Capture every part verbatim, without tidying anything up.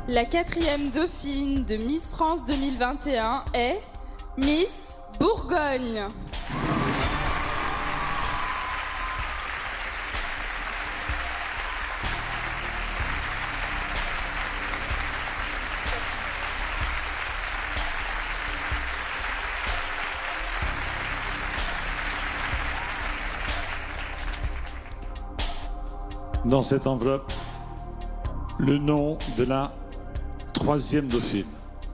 La quatrième dauphine de Miss France deux mille vingt et un est Miss Bourgogne. Dans cette enveloppe, le nom de la troisième dauphine.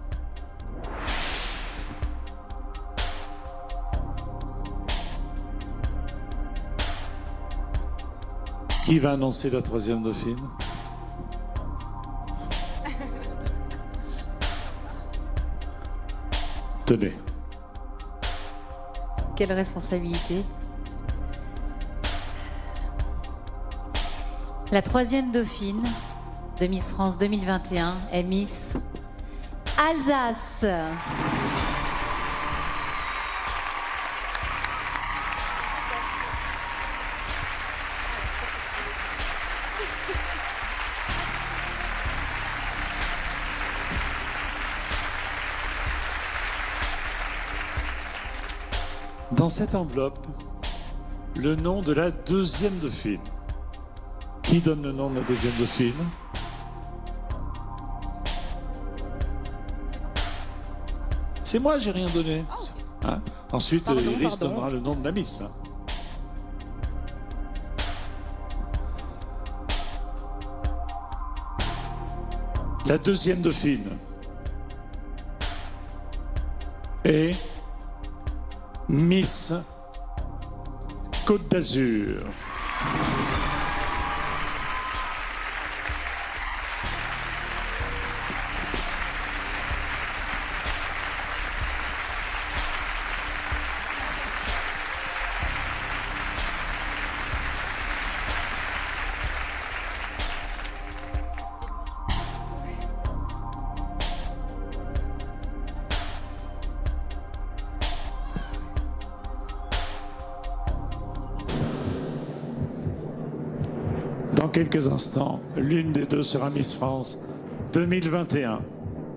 Qui va annoncer la troisième dauphine? Tenez. Quelle responsabilité. La troisième dauphine de Miss France deux mille vingt et un est Miss Alsace. Dans cette enveloppe, le nom de la deuxième dauphine. Qui donne le nom de la deuxième dauphine? C'est moi, j'ai rien donné. Hein? Ensuite, Pardon, Iris pardon. donnera le nom de la Miss. Hein. La deuxième dauphine est Miss Côte d'Azur. Dans quelques instants, l'une des deux sera Miss France deux mille vingt et un.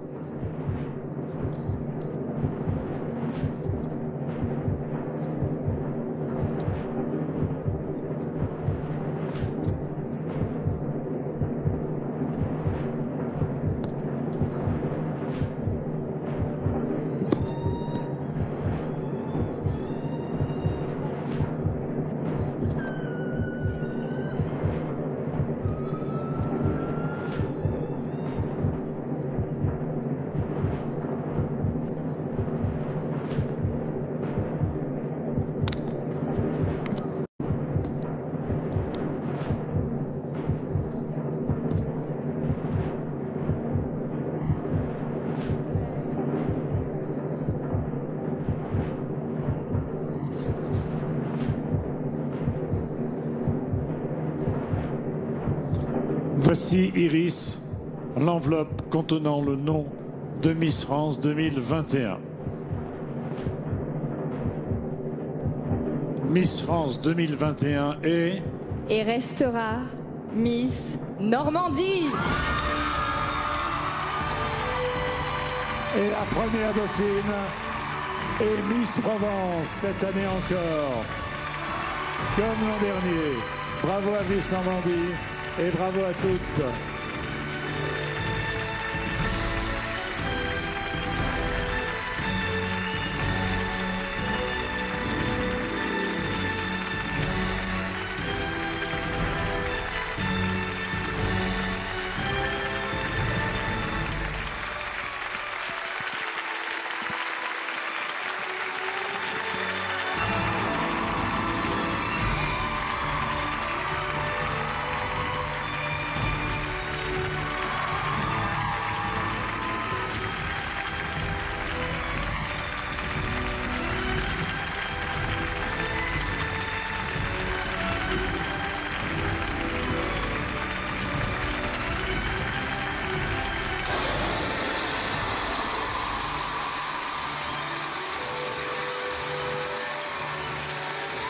Voici, Iris, l'enveloppe contenant le nom de Miss France deux mille vingt et un. Miss France deux mille vingt et un est... Et restera Miss Normandie. Et la première dauphine est Miss Provence, cette année encore. Comme l'an dernier. Bravo à Miss Normandie et bravo à toutes.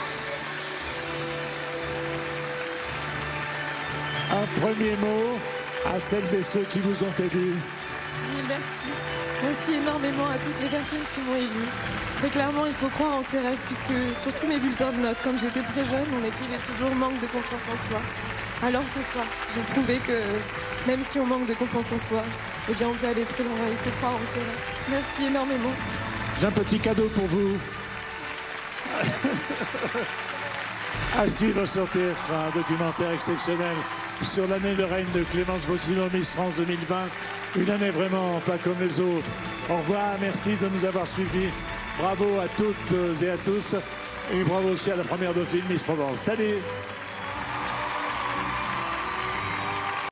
Un premier mot à celles et ceux qui vous ont élus. Mille merci. Merci énormément à toutes les personnes qui m'ont élu. Très clairement, il faut croire en ses rêves, puisque sur tous mes bulletins de notes, quand j'étais très jeune, on écrivait toujours manque de confiance en soi. Alors ce soir, j'ai prouvé que même si on manque de confiance en soi, eh bien on peut aller très loin, il faut croire en ses rêves. Merci énormément. J'ai un petit cadeau pour vous. À suivre sur T F un, un documentaire exceptionnel sur l'année de règne de Clémence Bottineau, Miss France deux mille vingt. Une année vraiment pas comme les autres. Au revoir, merci de nous avoir suivis. Bravo à toutes et à tous. Et bravo aussi à la première dauphine Miss Provence. Salut!